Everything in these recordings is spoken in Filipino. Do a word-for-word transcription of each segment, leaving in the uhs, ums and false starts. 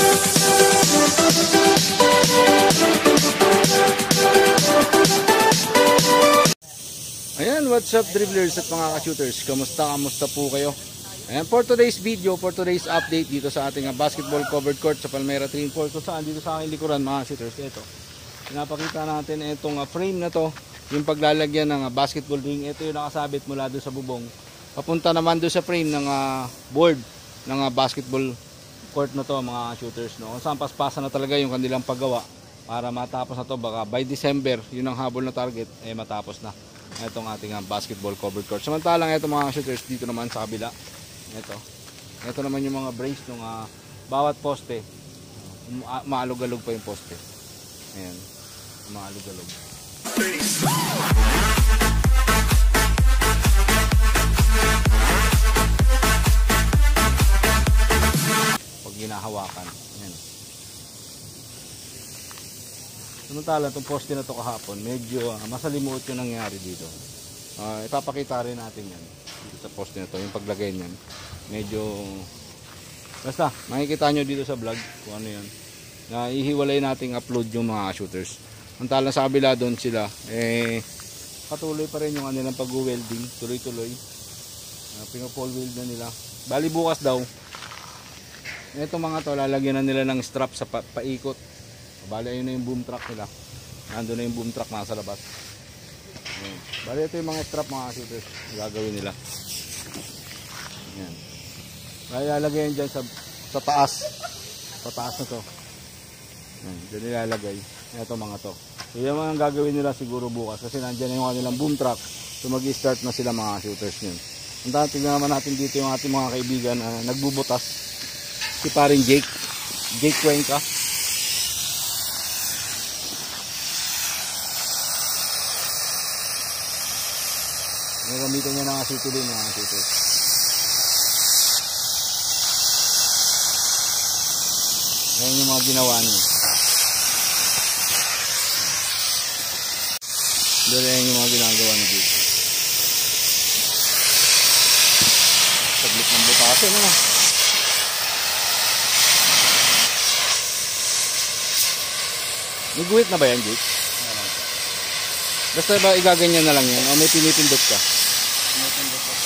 Ayan, what's up dribblers at mga ka-shooters? Kamusta, kamusta po kayo? Ayan, for today's video, for today's update dito sa ating uh, basketball covered court sa Palmera Train Court. So saan dito sa aking likuran mga shooters, ito. Pinapakita natin itong uh, frame na to, yung paglalagyan ng uh, basketball ring. Ito yung nakasabit mula doon sa bubong. Papunta naman doon sa frame ng uh, board ng uh, basketball court na to mga shooters. No? Kung saan paspasan na talaga yung kanilang paggawa para matapos na to. Baka by December, yun ang habol na target, eh matapos na itong ating uh, basketball covered court. Samantalang ito mga shooters dito naman sa kabila. Ito. Ito naman yung mga brace ng uh, bawat poste. Uh, maalog-alog pa yung poste. Ayan. Maalog-alog. Pag ginahawakan. Ayan. Samantala itong poste na to kahapon, medyo uh, masalimuot yung nangyari dito. Uh, ipapakita rin natin yan dito sa poste na to, yung paglagay niyan. Medyo basta makikita nyo dito sa vlog kung ano yan, na ihiwalay nating upload yung mga shooters. Samantala sa kabila doon sila, eh patuloy pa rin yung kanilang pag-welding, tuloy-tuloy. Uh, pinapole weld na nila. Bali bukas daw, itong mga to lalagyan na nila ng strap sa pa paikot. Bali ayun na yung boom truck nila. Nandun na yung boom truck nasa labas. Ayan. Bali ito yung mga strap mga shooters gagawin nila. Ayan. Bali lalagay yan dyan sa, sa taas. Sa taas na to. Ayan. Dyan nilalagay. Ito mga to. So yung mga gagawin nila siguro bukas. Kasi nandyan na yung kanilang boom truck. So mag-i-start na sila mga shooters nyo. Ang tignan naman natin dito yung ating mga kaibigan uh, nagbubutas. Si paring Jake. Jake Cuenca. Gamitin niya ng acetylene mga shooters. Ayan yung mga ginawa niya. Doon ayan yung mga ginagawa niya dito. Saglit ng butasin ano. Nag-wait na ba yan, Jake? Basta ba igaganyan na lang yan o may pinipindot ka? Pinipindot ka.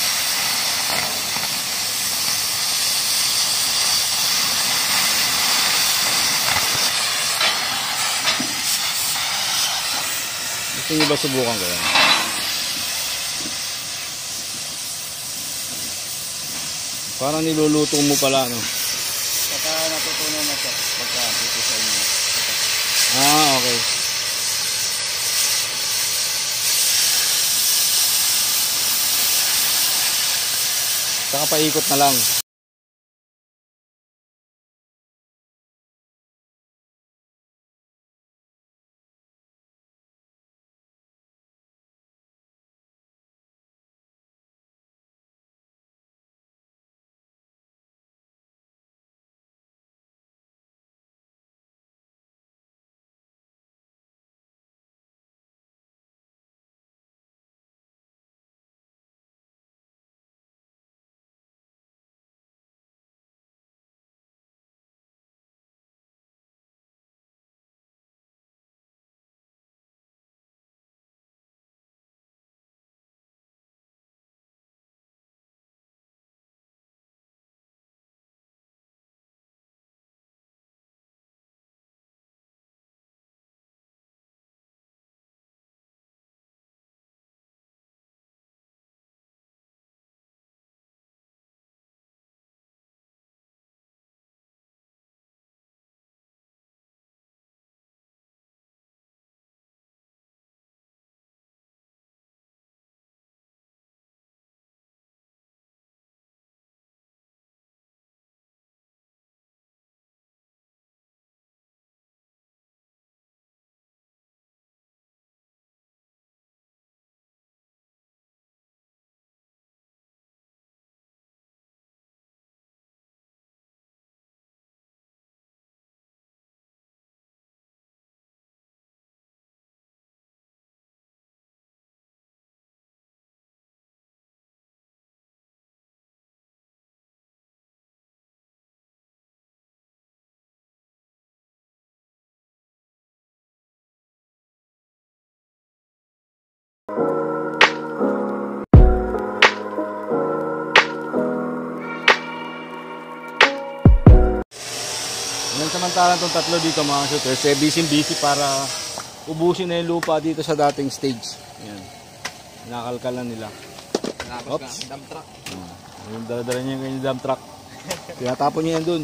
Gusto nyo ba subukan ko yan? Parang niluluto mo pala no? Saka natutunan na siya pagka dito sa inyo. Ah, okay. Saka paikot na lang. Ngayon samantalang itong tatlo dito mga shooters, eh, busy-busy para ubusin na yung lupa dito sa dating stage. Ayan. Nakalkalan nila. Oops. Dump truck. Yung dala-dala niya yung kanyang dump truck. Tinatapon niya yan dun.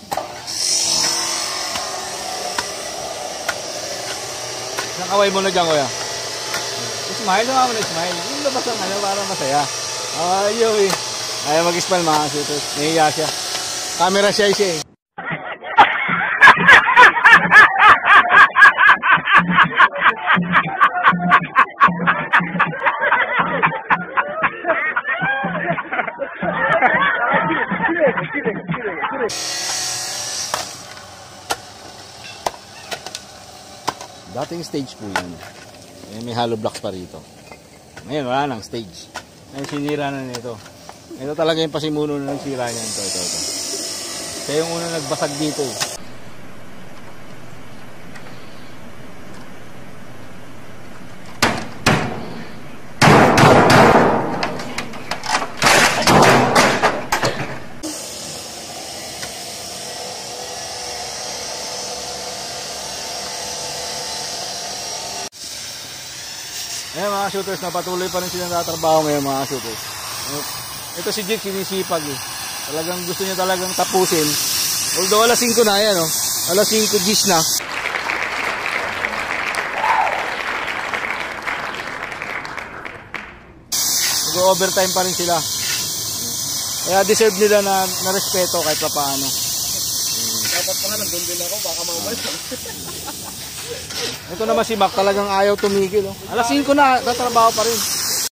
Nakaway mo na dyan, kuya. Smile naman mo na smile. Yung labas ang ano, para masaya. Ayaw eh. Ayaw mag-smile mga shooters. Nahiya siya. Camera shy siya eh. Dating stage po yun. Eh, may hollow blocks pa rito. Ngayon wala nang stage. Ngayon sinira na nito. Ito talaga yung pasimuno na nagsira niyan. Ito, ito, ito. Siya yung una nagbasag dito eh. Ayan mga shooters, napatuloy pa rin silang tatrabaho ngayon mga shooters. Ito si Jake, sinisipag eh. Talagang gusto niya talagang tapusin. Although alas singko na yan, oh. Alas singko G's na. Nag-overtime pa rin sila. Kaya deserve nila na, na respeto kahit pa paano. Dapat pa nga nandun din ako, baka maubay. Ito naman si Mac, talagang ayaw tumigil. Oh. Alas singko na, tatrabaho pa rin.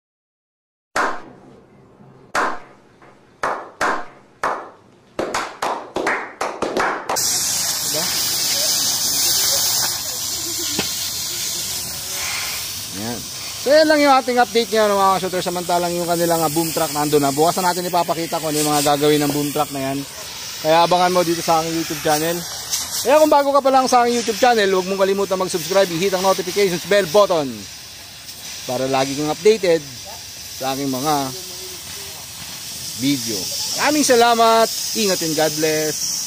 Diba? Yan. So yan lang yung ating update ngayon mga shooter. Samantalang yung kanilang uh, boom truck nandun na. Bukas na natin ipapakita ko ano yung mga gagawin ng boom truck na yan. Kaya abangan mo dito sa aking YouTube channel. Kaya kung bago ka pa lang sa aking YouTube channel, huwag mong kalimutan mag-subscribe, i-hit ang notifications bell button para lagi kang updated sa aking mga video. Maraming salamat, ingat and God bless.